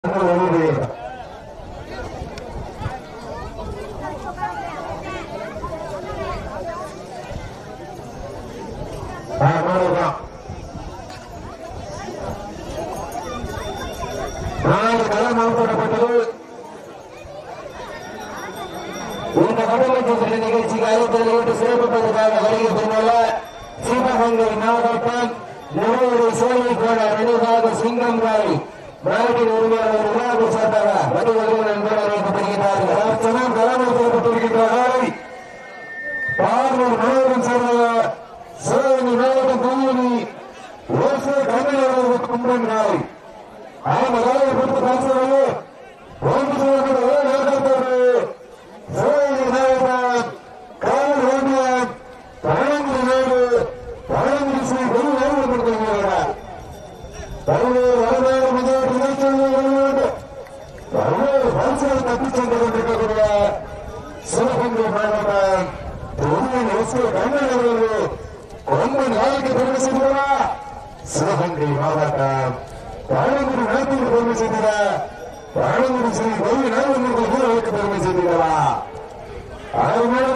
இந்த கடமைக்கு நிகழ்ச்சிக்கு அழைத்து சிறப்பிப்பதற்காக வருகை பெறுவ சிவகங்கை மாவட்டம் நுழைவுரை சேவை போன நினைவாக சிங்கம் ராய் நாட்டின் உரிமையாளர் விழாவை சார்ந்தவர் வடிவர்கள் என்பவர் அழைக்கப்படுகிறார்கள். அர்ச்சனம் தலைமை செய்யப்பட்டிருக்கின்றார்கள். பார்வூர் மாவட்டம் சேர்ந்தவர் சிவகங்கை மாவட்டம் தூயணி ஓசை கண்ணன் கும்பன் ராய் அவங்க வேலையை கொடுத்து பேசுவது ஒன்று சொல்லக்கூடிய சிவகங்கை மாவட்டம் காவல் வேண்டியம் பழங்குடி நாடு பழங்குடி ஸ்ரீ குரு வேறு கொடுத்திருக்கிறார். பல்வேறு வரலாறு முதல் நிகழ்ச்சிகள் பல்வேறு பரிசுகள் தப்பிச் சென்று கொண்டிருக்கக்கூடிய சிவகங்கை மாவட்டம் கண்ணன் அவர்கள் கொம்பன் நாளைக்கு பெருமை செய்கிறா. சிவகங்கை மாவட்டம் பழங்குடி நாட்டுக்கு பெருமை செய்கிறா. பழங்குடி ஸ்ரீ குரு நாடு பெருமை செய்கிறா. அதனால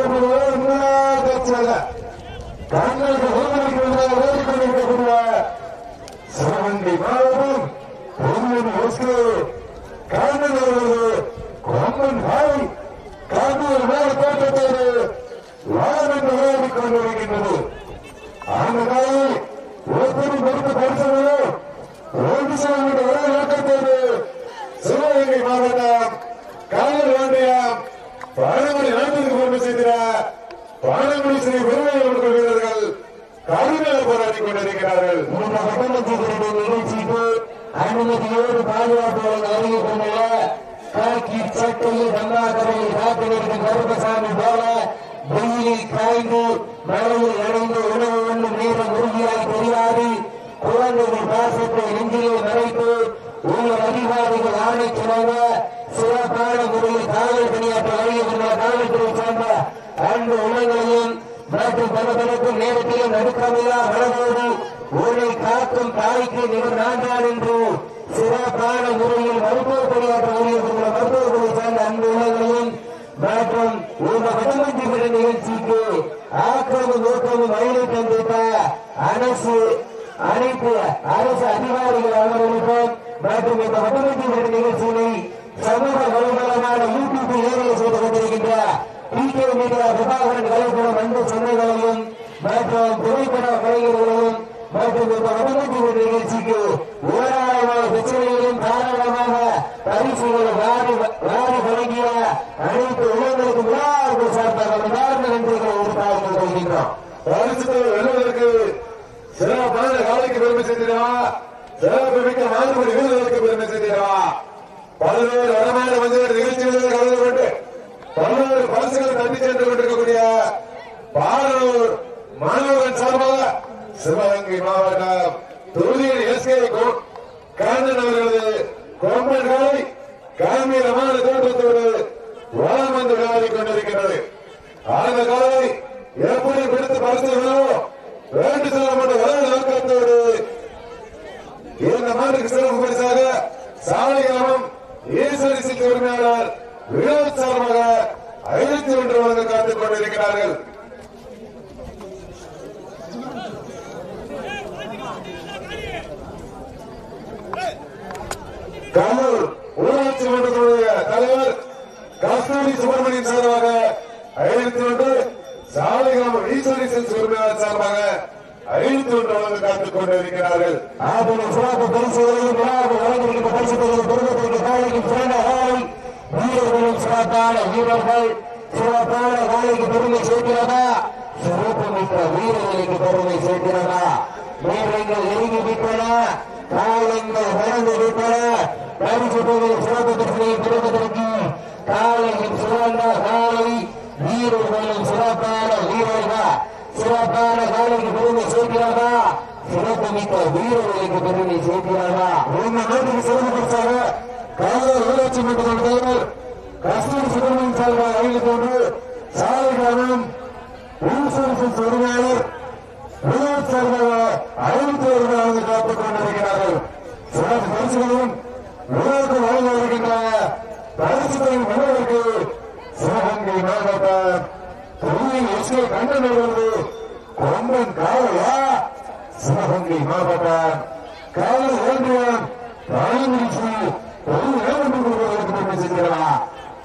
தங்களுக்கு ஓடிக்கொண்டிருக்கக்கூடிய சிவகங்கை மாவட்டம் கண்ணன் அவர்கள் கொம்பன் நாய் கண்ணூர் மேல தோட்டத்தோடு வாரம் விளையாடி கொண்டிருக்கின்றது. அந்த நாளில் ஒவ்வொரு பொறுப்பு பரிசனோ ஒன்று சில நோக்கத்தோடு சிவகங்கை மாவட்டம் காவல் வேண்டியம் பழங்குடி நாட்டிற்கு பெருமை செய்கிறார். பழங்குடி ஸ்ரீ பெருமையோடு வீரர்கள் கடுமையாக போராடி கொண்டிருக்கிறார்கள். இந்த வட்டமத்தினுடைய நிகழ்ச்சிக்கு அனுமதியோடு பாதுகாப்புடன் அறிவு கொண்டுள்ள காக்கி சட்டையில் கம்மாக்கரையில் காத்து நிற்கும் கருப்பசாமி போல வெயிலில் காய்ந்து மழையில் அடைந்து உணவு ஒன்றும் நேரம் உறுதியாய் தெரியாது குழந்தைகள் பாசத்தை நெஞ்சிலே மறைத்து உள்ள அதிகாரிகள் ஆணை கிணங்க சிறப்பான முறையில் காவல் பணியாற்ற வருகின்ற காவல்துறை சார்ந்த அன்பு உள்ளங்களையும் மற்றும் பலபலக்கும் நேரத்திலும் நடுக்கமில்லா மனதோடு உன்னை காக்கும் தாய்க்கு நிகர் நான்கான் என்று சிறப்பான முறையில் மருத்துவ பணியாற்ற வருகின்ற மருத்துவர்களை சார்ந்த அன்பு உள்ளங்களையும் மற்றும் இந்த வடமஞ்சி விட நிகழ்ச்சிக்கு ஆக்கிரமும் நோக்கமும் வயலை தந்திருக்க அனைத்து அரசு அதிகாரிகள் அவர்களுக்கும் மற்றும் இந்த வடமஞ்சி விட நிகழ்ச்சிகளை சமூக வலைதளமான யூடியூப் ஏரியை செய்து கொண்டிருக்கின்ற பிகே மீடியா பிரபாகரன் கலைப்படம் அன்பு சொந்தங்களையும் மற்றும் புகைப்பட கலைஞர்களையும் மற்றும் இந்த வடமஞ்சி விட நிகழ்ச்சிக்கு ஏராளமான பிரச்சனைகளையும் தாராளமாக பரிசுகளை வாரி வழங்கிய அனைத்து இளைஞர்களுக்கு விழாவுக்கு சார்பாக உதாரண நன்றிகளை எதிர்பார்த்து வருகின்றோம். வெல்வதற்கு சிறப்பான காலைக்கு பெருமை செய்திடவா, சிறப்பு மிக்க மாறுபடி வீரர்களுக்கு பெருமை செய்திடவா. பல்வேறு வடமான மஞ்சள் நிகழ்ச்சிகளில் கலந்து கொண்டு பல்வேறு பரிசுகளை தட்டி சென்று கொண்டிருக்கக்கூடிய பாரூர் மாணவர்கள் சார்பாக சிவகங்கை மாவட்டம் தொகுதியில் எஸ்கே கண்ணன் அவர்களது கொம்பன் காலை கம்பீரமான தோற்றத்தோடு வளம் வந்து விளையாடி கொண்டிருக்கிறது. அந்த காலை எப்படி பிடித்து பரிசுகளோ வேண்டு செல்லப்பட்ட வள நோக்கத்தோடு இந்த மாட்டுக்கு சிறப்பு பரிசாக சாலை கிராமம் ஈஸ்வரி சித்தி உரிமையாளர் வினோத் சார்பாக 51 வழங்க காத்துக் கொண்டிருக்கிறார்கள். கல்லூர் ஊராட்சி மன்றத்தினுடைய தலைவர் கஸ்தூரி சுப்பிரமணியன் சார்பாக 51, சாலை கிராமம் ஈஸ்வரி சித்தி உரிமையாளர் சார்பாக 51 வழங்க காத்துக் கொண்டிருக்கிறார்கள். சிறப்பு பரிசுகளையும் வழங்கியிருக்கின்ற பரிசுகளின் பெருமத்திற்கு காலைக்கும் சிறந்த காலை வீரர்களும் சிறப்பான வீரர்கள் சிறப்பான காலைக்கு பெருமை சேர்க்கிறதா, சிறப்பு மிக்க வீரர்களுக்கு பெருமை சேர்க்கிறதா, வீரர்கள் நெருங்கி விட்டன, காலங்கள் வளர்ந்து விட்டன, பரிசு சிறப்பு பரிசுகளை பெறுவதற்கு காலையும் சிறந்த காலை வீரர்களும் சிறப்பான வீரர்கள் சிறப்பான காலைக்கு பெருமை சேர்க்கிறதா, சிறப்பு மிக்க வீரர்களுக்கு பெருமை சேர்க்கிறாரா. இந்த நாட்டுக்கு சிறப்பு பரிசாக காவலர் ஊராட்சி மன்ற தலைவர் கஸ்தூரி சுப்பிரமணியன் சார்பாக 51, சாலை கிராமம் ஈஸ்வரி உரிமையாளர் வினோத் சார்பாக 51 காத்துக் கொண்டிருக்கிறார்கள். சிறப்பு பரிசுகளையும் பரிசுத்தையும் மன்னருக்கு சிவகங்கை மாவட்டம் எஸ்கே கண்ணன் அவர்களது கொம்பன் காலையா சிவகங்கை மாவட்டம் காலை வேண்டியம் ராயமிரிசி ஒரு நேரம் பெருமை செய்கிறார்.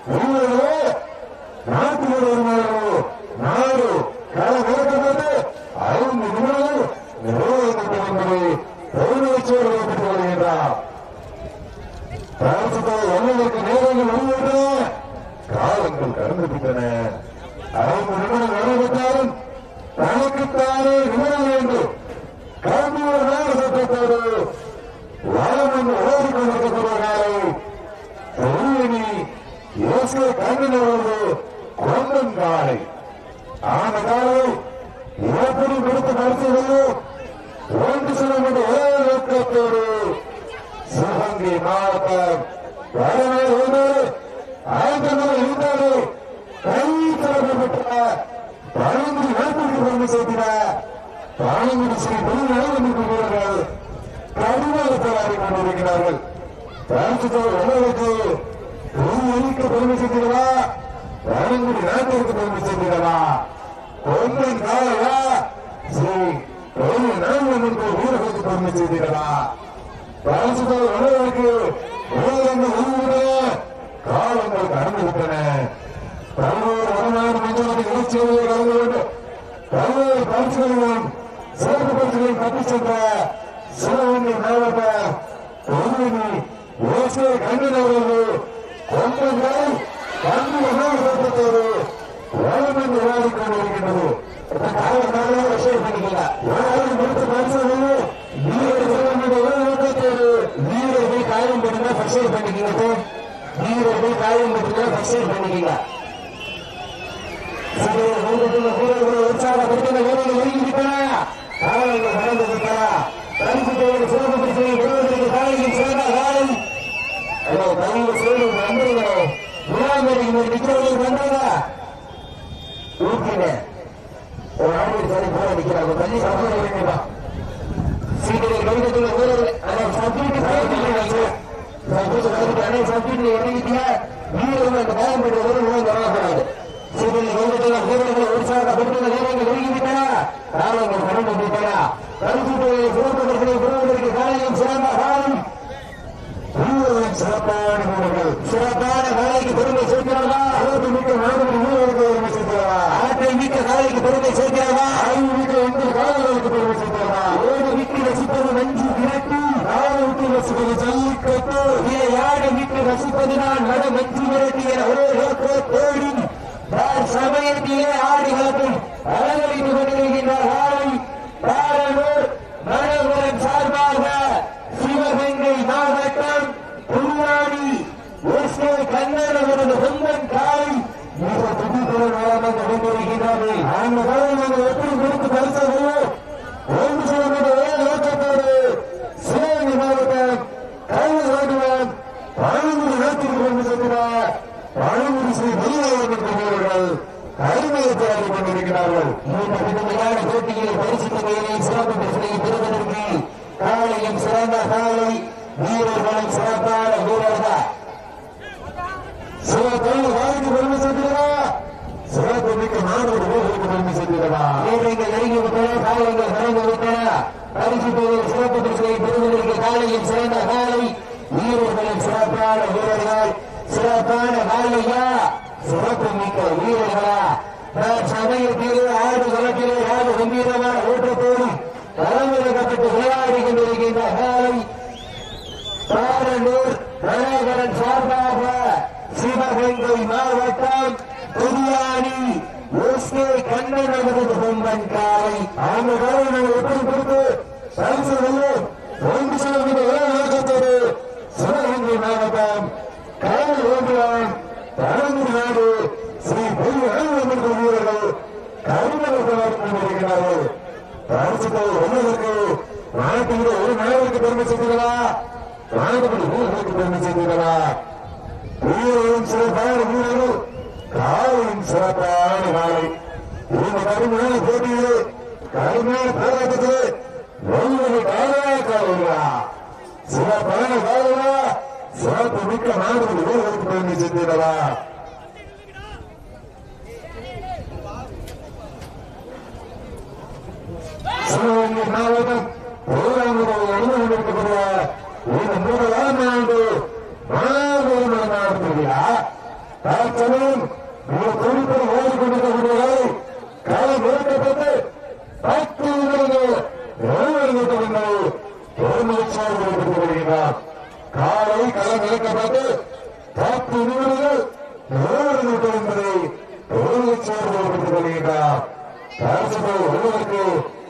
நாட்டில் நாடு காலம் நடக்கிறது 5 நிமிடங்கள் நிறைவேற்றது என்பதை பெருமைச்சோடு பெற்றுக் கொள்கின்றார். எங்களுக்கு நேரங்கள் வருகின்றன, காலங்கள் கடந்து விட்டன. 5 நிமிடம் நிறைவேற்றாலும் தனக்குத்தானே நிமிடம் வேண்டும். கல்வியோடு நாடு சட்டத்தோடு வாரம் என்று ஓடிக்கொண்டிருக்கக்கூடிய நாளை கண்ணினோடு கொம்பன் காலை ஆன காலை எப்படி கொடுத்து பரிசுகளோ ஒன்று செல்லும் என்ற ஒரே நோக்கத்தோடு சிவகங்கை மாவட்டம் வடநாடு ஒன்றோடு 5 நாள் இருந்தாலே கை தொடர்பு பழங்குடி வேட்புக்கு பெருமை செய்கிறார். பழங்குடி ஸ்ரீ பெருநாள் கடுமையாக போராடி கொண்டிருக்கிறார்கள். உங்களுக்கு பெருமை செய்கிறதா, பழங்குடி நாட்டிற்கு பெருமை செய்கிறதா, கொம்பன் காலையா ஸ்ரீ பெருநாளுக்கு வீரர்களுக்கு பெருமை செய்கிறதா, பரிசுத்தவர்களுக்கு காலங்கள் கடந்து விட்டன. பல்வேறு வடநாடு மஞ்சள் நிகழ்ச்சிகளை கலந்து கொண்டு பல்வேறு பரிசுகளையும் சிறப்பு பரிசுகளையும் கற்றுச் சென்ற சிவகங்கை மாவட்ட கண்ணன் அவர்கள் கொம்பன்கள் கண்ணுத்தோடு வளம் விளையாடி கொண்டிருக்கின்றது. வீரர்கள் காயம் பெற்றுனா பரிசீலனை பண்ணிக்கீங்க. வீரர்கள் காயம் பெற்றுனா பரிசீலனை பண்ணிக்கீங்க. உற்சாகப்படுத்த வீரர்கள் ஒதுங்கிவிட்டன. காலங்கள் கடந்து விட்டன. பரிசுத்தோடு சிறப்பு பரிசீலனை பெறுவதற்கு காலையில் சிறந்த காலை பதிவு செய்து நண்பர்களோ விழாமேரிகள் நிற்கிறவர்கள் வந்தாங்க. ஊட்டின ஒரு ஆண்டு சரி போல நிற்கிறாங்க. தண்ணி சாப்பிட வேண்டியதா சீக்கிரம் கவிதத்தில் வீரர்கள் அதை சப்ஜெக்ட் இறங்கிட்டீங்க. வீரர்கள் அந்த காயம் பெற்ற வரக்கூடாது. சீக்கிரம் கவிதத்தில் வீரர்கள் உற்சாகப்படுத்த வீரர்கள் ஒதுங்கிவிட்டன. காலங்கள் கடந்து விட்டன. பரிசுத்தோடு சிறப்பு பரிசீலனை பெறுவதற்கு காலையில் சிறந்த காலம். சிறப்பான வீரர்கள் சிறப்பான காலைக்கு பெருமை சேர்க்கிறார்களா? மிக்க நாடுகள் வீரர்களுக்கு பெருமை சேர்க்கிறாரா? ஆற்றை மிக்க காலைக்கு பெருமை சேர்க்கிறாரா? ஆய்வு மிக்க 8 காலைகளுக்கு பெருமை சேர்க்கிறாரா? ஓடு விட்டு ரசிப்பது நஞ்சு விரட்டு, நாடு விட்டு ரசிப்பது ஜல்லிக்கட்டு, யாடு விட்டு ரசிப்பது நான் நட நஞ்சு விரட்டு என ஒரே நோக்கத்தோடு சமயத்திலே ஆடுகளுக்கும் அலங்கரித்துக் கொண்டிருக்கின்ற காலை பாரனூர் மனோகரன் சார்பாக சிவகங்கை மாவட்டம் புதுவாடி எஸ்கே கண்ணன் அவரது கொம்பன் காலை மிக துடிப்புடன் நடந்திருக்கிறது. அந்த காலை நாங்கள் எப்படி கொடுத்து பரிசோதனை ஒன்று சொல்லுகிற ஒரே நோக்கத்தோடு சிவகங்கை மாவட்டம் கையில் ஓடுவான் பழங்குடி நாட்டிற்கு கொண்டு செல்கிறார். பழங்குடி ஸ்ரீ பெரியவர்கள் அருமையை போராடி கொண்டிருக்கிறார்கள். இந்த புதுமையான போட்டியில் பரிசுத்தமையை சிறப்பு பரிசனை பெறுவதற்கு காலையும் சிறந்த காலை வீரர்களும் சிறப்பான வீரர்கள். சில தொழில் வாய்க்கு பெருமை செய்கிறதா? சிறப்பு மிக்க 4 வீரர்களுக்கு பெருமை செய்கிறதா? வீரர்கள் நெருங்கி விட்டன. காலைகள் கடந்து விட்டன. பரிசுத்தமையில் சிறப்பு பரிசனை பெறுவதற்கு காலையும் சிறந்த காலை வீரர்களும் சிறப்பான வீரர்கள். சிறப்பான காலையா சிறப்பு மிக்க வீரர்களா? சமயத்திலே ஆடு களத்திலே ஆடு கம்பீரமான ஓட்டத்தோடு களமிறக்கப்பட்டு விளையாடி கொண்டிருக்கின்ற காலை பாரனூர் மனோகரன் சார்பாக சிவகங்கை மாவட்டம் புதியாடி எஸ்கே கண்ணன் அவரது கொம்பன் காலை. அந்த காலை நாங்கள் எப்படி கொடுத்து பரிசு ஒன்று செல்கின்ற ஒரே நோக்கத்தோடு சிவகங்கை மாவட்டம் கையில் ஓட்டுவான் பழங்குடி நாடு ஸ்ரீ பெரிய வீரர்கள் கருமலை போராடி கொண்டிருக்கிறார்கள். பரிசுத்தை ஒன்றுவதற்கு நாட்டில் ஒரு நாளுக்கு பெருமை செய்கிறதா? நாடுபடி வீரர்களுக்கு பெருமை செய்கிறதா? வீரர்களும் சிறப்பான வீரர்கள், காலையும் சிறப்பான காலை. இந்த கடுமையான போட்டியிலே கடுமையான போராட்டத்திலே ஒவ்வொரு காலையா காலையா சிறப்பான காலையா சிறப்பு மிக்க நாடுகள் வீரர்களுக்கு பெருமை சேர்த்திடவா சிவகங்கை மாவட்டம் அனுமதிக்கக்கூடிய இந்த முதலாம் ஆண்டு மாபெரும் மாவட்ட விழா தற்சமயம் குறிப்பிட ஓடிக்கொண்டிருக்கக்கூடிய காலை நிறுத்தப்பட்டு 10 நிமிடங்கள் காலை களம் இறக்கப்பட்டு 10 நிமிடங்கள் என்பதை பெருமைச்சோடு வருகின்றார். ஒருவருக்கு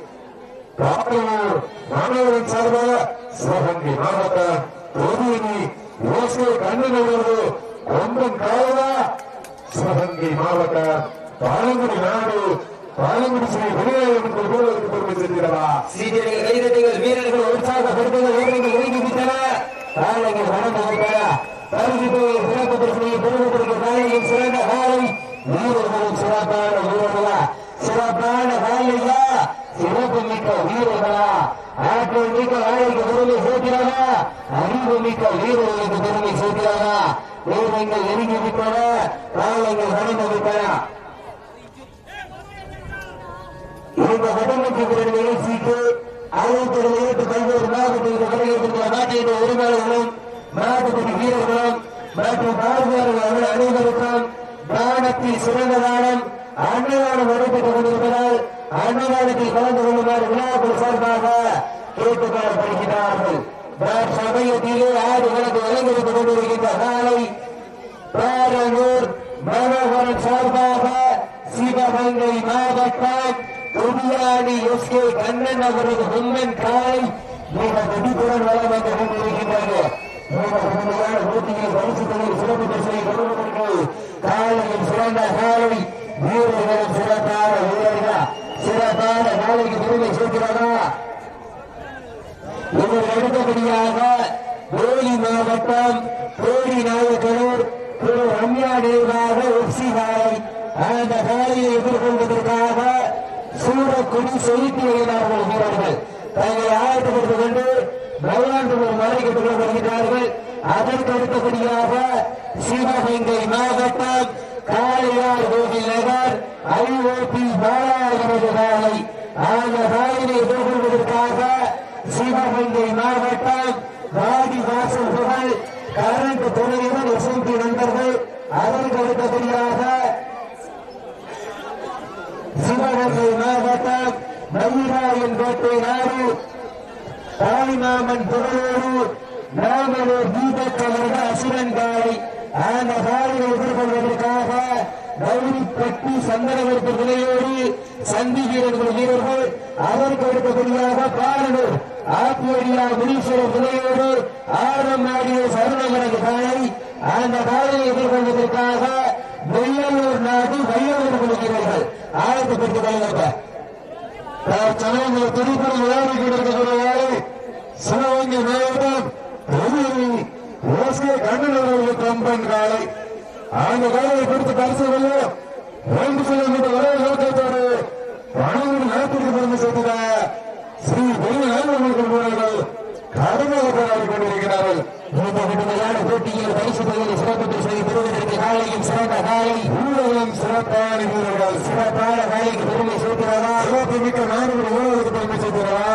மாணவரின் சார்பாக சிவகங்கை மாவட்டம் தொகுதி கண்ணனோடு கொம்பன் காலா சிவகங்கை மாவட்டம் பாலங்குடி நாடு பாலங்குடி ஸ்ரீ விநாயகன் கோவிலுக்கு பெருமை சேர்க்கிறவா சீனியர்கள் கைதட்டிகள் வீரர்கள் உற்சாகப்படுத்துங்கள் வீரர்கள் இறங்கிவிட்டன காலைகள் வணங்குகின்றன பரிசுத்தை சிறப்பு பிரச்சனையை பெறுவதற்கு காலையில் சிறந்த காலை வீரர்களும் சிறப்பான வீரர்களா சிறப்பான காலையா சிறப்பு மிக்க வீரர்களா ஆற்றல் மிக்க காலைக்கு பெருமை சேர்க்கிறாரா அறிவு மிக்க வீரர்களுக்கு பெருமை சேர்க்கிறாரா வீரர்கள் இறங்கிவிட்டன காலைகள் வணங்குகின்றன இந்த வடமற்ற நிகழ்ச்சிக்கு அனைத்து விளையாட்டு பல்வேறு மாவட்டத்தில் வருகின்ற நாட்டின் உரிமையாளர்களும் மாவட்டத்தின் வீரர்களும் மற்றும் பார்வையாளர்கள் அனைவருக்கும் தானத்தில் சிறந்த தானம் அன்னதானம் நடைபெற்றுக் கொண்டிருப்பதால் அன்னதானத்தில் கலந்து கொள்ளுமாறு விழாக்கள் சார்பாக கேட்டுக் கொள்ளப்படுகிறார்கள். சமயத்திலே ஆடுகளுக்கு அலங்கரித்துக் கொண்டிருக்கின்ற காலை பாரனூர் மனோகரன் சார்பாக சிவகங்கை மாவட்டம் துடியாடி எஸ்கே கண்ணன் அவரது பொம்மன் காலை மிக துடிப்புடன் வளம் வந்து கொண்டிருக்கின்றது. போட்டியில் பரிசுகளில் சிறப்பு பரிசனை கொள்வதற்கு காலையில் சிறந்த காலை வீரர்கள் சிறப்பான வீரர்கள் சிறப்பான காலைக்கு பெருமை சேர்க்கிறதா இதற்கு அடுத்தபடியாக வேலி மாவட்டம் கோடி நாயக்கனூர் திரு ரம்யா தேவாக எஃப்சி காலை அந்த காலையை எதிர்கொள்வதற்காக சூரக்குடி செலுத்தி வருகிறார்கள் வீரர்கள் தங்களை ஆயத்தப்படுத்திக் கொண்டு பகவான் மறைக்கப்பட்டு வருகிறார்கள். அதற்கு அடுத்தபடியாக சிவகங்கை மாவட்டம் காளையார் கோவில் நகர் ஐஓபி பாலாஜி காலை அந்த காலையை எதிர்கொள்வதற்காக சிவகங்கை மாவட்டம் வாடி வாசல் புகழ் கரண்ட் துறையுடன் எஸ்எம்பி நண்பர்கள். அதற்கு அடுத்தபடியாக சிவகங்கை மாவட்டம் மயிலாயன் கோட்டை நாடு தாய்மாமன் புகழோடு நாமலூர் தீபக்கவர்கள் அசுரன் காலை அந்த காலையை எதிர்கொள்வதற்காக கௌரிப்பட்டி சந்தனவருக்கு விலையோடு சந்தி வீரர்கள். அதற்கு அடுத்தபடியாக பாலனூர் ஆப்பியடியா முனீஸ்வரர் விலையோடு ஆரம்மாடிய சரணவரது காலை அந்த காலையை எதிர்கொள்வதற்காக வெள்ளலூர் நாடு வையலூர் வீரர்கள் ஆயத்தப்பட்டுக் கொள்ளுங்கள். சமயங்கள் துடிப்பட விளையாடி கொண்டிருக்கக்கூடிய சிவகங்கை மாவட்டம் கண்ணன் கொம்பன் காலை அந்த காலையை கொடுத்து பரிசுகளோ 2 கிலோமீட்டர் வரை நோக்கத்தோடு பணம் நாட்டுக்கு பெருமை சேர்த்துள்ள ஸ்ரீ பெருமையாளர்கள் கடுமையாக போராடி கொண்டிருக்கிறார்கள். இந்த கடுமையான போட்டியில் பரிசு பகுதியில் சிறப்பு பரிசனை பெறுவதற்கு காலையும் சிறந்த காலை ஊழலும் சிறப்பான வீரர்கள் சிறப்பான காலைக்கு பெருமை சேர்க்கிறாரா சிறப்பு மிக்க நாடுகள் ஊழலுக்கு பெருமை சேர்க்கிறாரா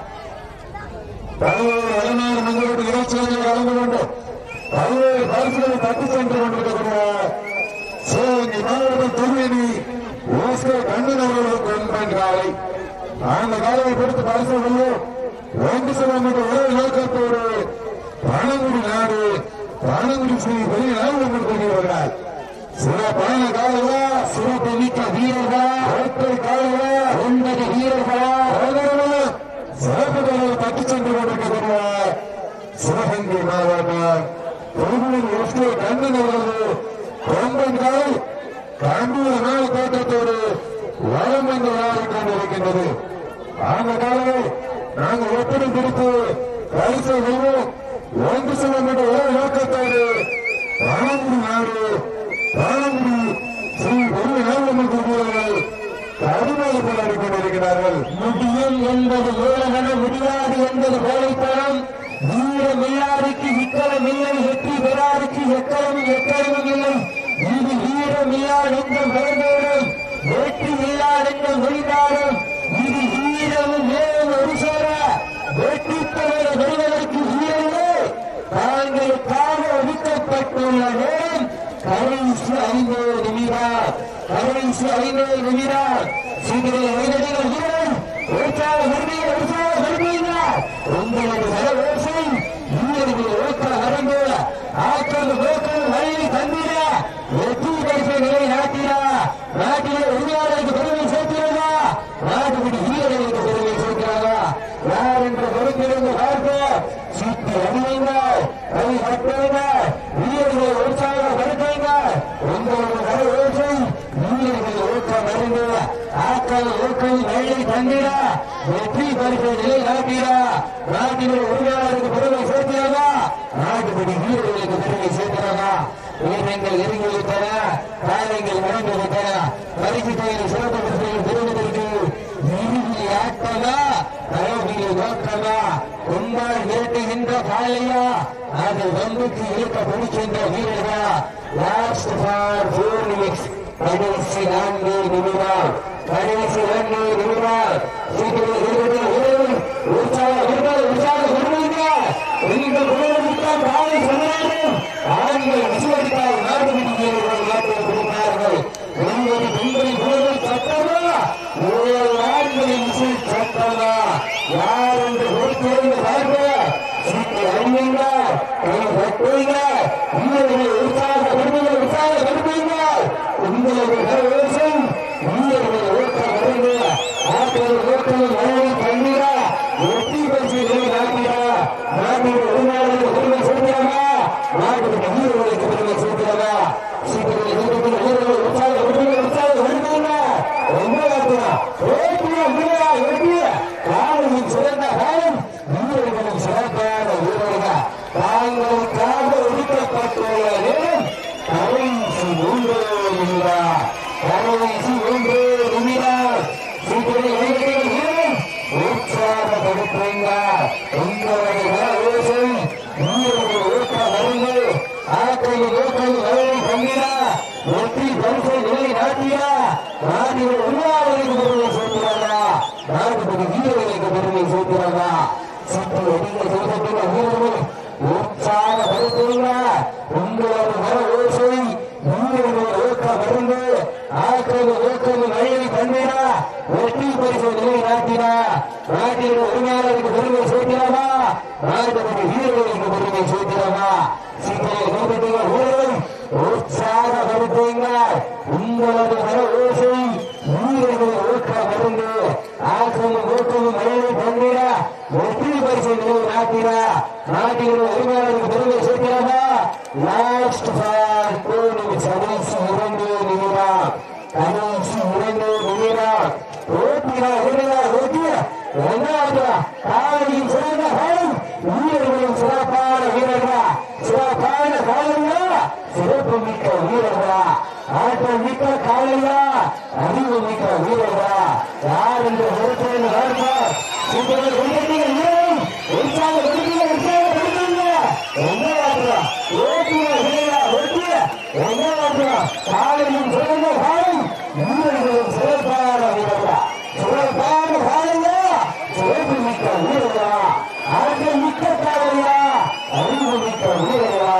பல்வேறு வளமான மங்களோடு நிகழ்ச்சிகளில் கலந்து கொண்டு பல்வேறு பரிசுகளை தட்டி சென்று கொண்டிருக்கிற சிவகங்கை மாவட்டம் தொகுதி கண்ணன் அவர்களுக்கு கொம்பன் காலை அந்த காலையை கொடுத்து பரிசு 2 கிலோமீட்டர் ஒரே நோக்கத்தோடு பணங்குடி நாடு பணங்குடி ஸ்ரீ பெரிய நாடு கொள்கிறார்கள். சிறப்பான காலையா சிறப்பு மிக்க வீரர்களா ஒற்றை காலையா 9 வீரர்களா சிறப்பு தட்டி சென்று கொண்டிருக்கக்கூடிய சிவகங்கை மாவட்டம் தொகுதி கண்ணன் அவர்கள் கொம்பன் காலை கம்பூர் நாள் தோட்டத்தோடு வளம் வந்து விளையாடி கொண்டிருக்கின்றது. அந்த காலையை நாங்கள் எப்படி பிடித்து பரிசை வெல்வோம் 1 கிலோமீட்டர் ஒரே நோக்கத்தோடு பணங்குடி நாடு பணங்குடி ஸ்ரீ பெரிய நாள் கூறுவார்கள் கடுமையாக போராடி கொண்டிருக்கிறார்கள். முடியும் என்பது வேலகன முடியாது என்பது வேலைத்தனம் வீரம் இல்லாருக்கு இக்கலம் இல்லை, வெற்றி பெறாருக்கு எக்கலமும் எக்கலமும் இல்லை. இது வீரம் இல்லா நெஞ்சம் பிறந்தோடும், வெற்றி இல்லா நெஞ்சம் முடிந்தாலும், இது வீரமும் மேலும் ஒரு சேர வெற்றி பெற வருவதற்கு வீரர்களே தாங்களுக்காக ஒதுக்கப்பட்டுள்ள நேரம் கடைசி 50 நிமிடம். கடைசி 50 நிமிடம். சீக்கிரம் வீரர்கள் வீரர்கள் உற்சாக வருவீங்க. உங்களது சரவேசை வீரர்கள் ஓட்ட வரம்பு ஆக்கம் நோக்கம் வழியை தந்திர வெற்றி பரிசை நிலை நாட்டினா நாட்டிலே உரிமையாளருக்கு பெருமை சேர்க்கிறதா, நாட்டுப்படி வீரர்களுக்கு பெருமை சேர்க்கிறாரா யார் என்ற பொறுப்பிலிருந்து பார்க்க சீட்டி அணியுங்க, கை கட்டுங்க, வீரர்களை உற்சாகப்படுத்துங்க. உங்களது சரவேசை வீரர்கள் ஓட்ட வருங்க ஆக்கம் நோக்கம் வழியை தந்திர வெற்றி பரிசை நிலை நாட்டினா நாட்டிலே உரிமையாளருக்கு பெருமை சேர்க்கிறதா, நாட்டுப்படி வீரர்களுக்கு பெருமை சேர்க்கிறதா. வீரங்கள் நெருங்கி விட்டன, காலங்கள் நடந்து விட்டன. பரிசு தொகையை சிறப்பு பரிசுகள் பெறுவதற்கு இறுதி ஆட்டமா தலைமையை நோக்கமா கொண்டால் விரட்டுகின்ற காலையா அது வம்புக்கு இழுக்க பிடிக்கின்ற வீரர்களா. லாஸ்ட் ஃபார் 4 நிமிஷம். கடைசி 4 நிமிடம். கடைசி 4 நிமிடம். சீக்கிரம் உற்சாக வருவீங்க. நீங்கள் குடும்பத்தான் காலை சொன்னாலும் ஆண்கள் விசுவடித்தால் நாடு பிடிக்கிறார்கள், நாட்டை பிடிப்பார்கள். ஒன்பது பெண்களின் குழுவில் சட்டமா, 7 ஆண்களின் விசை சட்டமா, யார் என்று பொறுத்திருந்து பார்க்க சீட்டை அறிவீங்க, கை கட்டுவீங்க, வீரர்களை உற்சாகப்படுத்துவீங்க. உங்களது கரவேசம் வீரர்களை ஓட்ட வருங்க ஆட்கள் ஓட்டங்கள் மழையை தண்ணீர வெற்றி பரிசு நிலை நாட்டினா நாட்டின் உரிமையாளர்களுக்கு பெருமை சேர்க்கிறதா, நாட்டுக்கு வீரர்களுக்கு பெருமை சேர்க்கிறதா. சீக்கிரம் வீரர்கள் உற்சாக வருவீங்க. ரொம்ப காலையில் சிறந்த காலம் வீரர்களும் சிறப்பான வீரர்கள் தாங்களுக்காக ஒதுக்கப்பட்டுள்ள நேரம் கடைசி 3 நிமிடம். கடைசி 3 நிமிடம். சீக்கிரம் வீரர்கள் உற்சாகப்படுத்துங்க. உங்களது கரவேசை வீரர்கள் ஓட்ட வருங்கள் ஆட்கள் ஓட்டல் வரை பங்கிடா வெற்றி பரிசை நிலை நாட்டியா நாட்டின் உரிமையாளர்களுக்கு பெருமை சேர்க்கிறாரா, நாட்டுப்படி வீரர்களுக்கு பெருமை சேர்க்கிறாரா. சீட்டை அடிக்க செய்யப்பட்டுள்ள வீரர்கள் உற்சாகப்படுத்துங்க. உங்களது கரவேசை வீரர்கள் ஓட்ட வருங்க ஆட்கள் ஓட்டல் வழியை தந்திரா வெற்றி பரிசு நிலை நாட்டினா நாட்டின் உரிமையாளருக்கு பெருமை சேர்க்கிறதா, நாட்டுப்படி வீரர்களுக்கு பெருமை சேர்க்கிறதா. சீக்கிரம் வீரர்கள் உற்சாகப்படுத்துங்க. உங்களது கரவேசை வீரர்கள் ஓட்ட வருங்க ஆக்கம் ஓட்டமும் வழியை தந்திர வெற்றி பரிசை நிலை நாட்டினா நாட்டின் உரிமையாளருக்கு பெருமை சேர்க்கிறதா. லாஸ்ட் ஃபார் 2 நிமிஷம். கடைசி 2 நிமிடம். கடைசி 2 நிமிடம். காலையில் சிறந்த காலம் வீரர்களும் சிறப்பான வீரர்களா, சிறப்பான காலையா சிறப்பு மிக்க வீரர்களா, ஆற்றல் மிக்க காலையா அறிவு மிக்க வீரர்களா யார் என்று பொறுத்திருந்து பார்ப்பார். காலையும் சிறந்த காலம் வீரர்களும் சிறப்பான வீரர்களா, சிறப்பான காலையா சிறப்பு மிக்க வீரர்களா, ஆற்றல் மிக்க காலையா அறிவு மிக்க வீரர்களா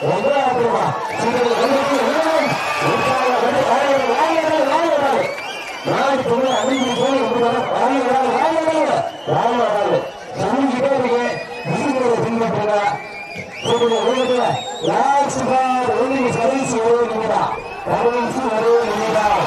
நாடு சொல்ல அறிவு போய் சொல்லிக்கிட்டே இருக்கேன். விதிமுறை பின்பற்றுங்க. கடைசி 1 நிமிடம். கடைசி 1 நிமிடம்.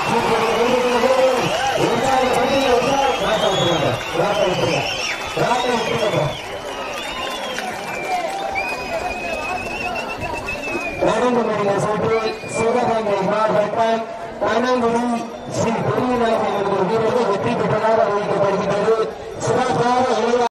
நடந்து சுற்று சிவகங்கை மாவட்டம் பனங்குடி ஸ்ரீ பெரியநாயகர் வீரர்கள் வெற்றி பெற்றதாக அறிவிக்கப்படுகின்றது. சிறப்பாக